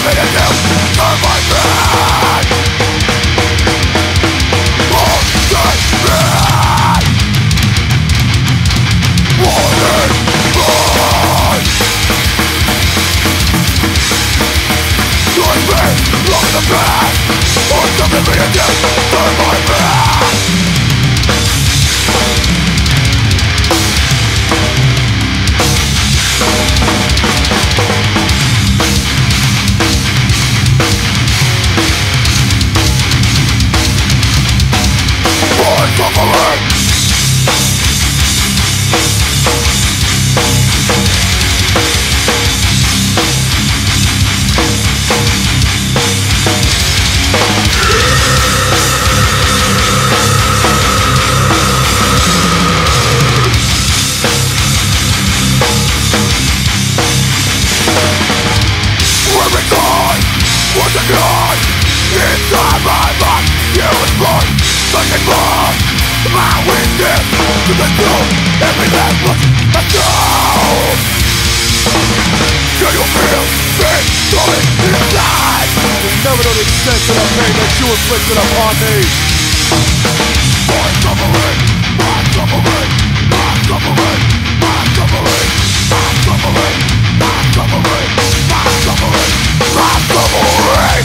Never know the extent of the pain that you inflicted upon me. My suffering, my suffering, my suffering, my suffering, my suffering, my suffering, my suffering, my suffering,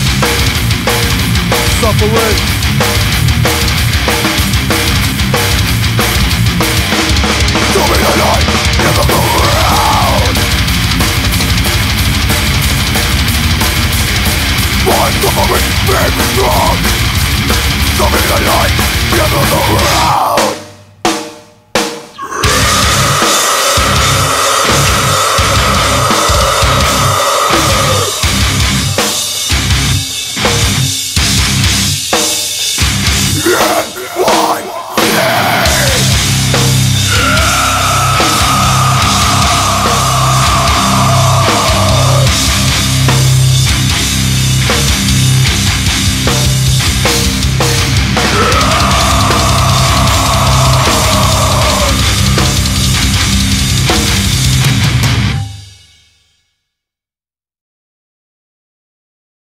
suffering. Show me the light in the ground. My suffering made me strong. Show me the light in the ground.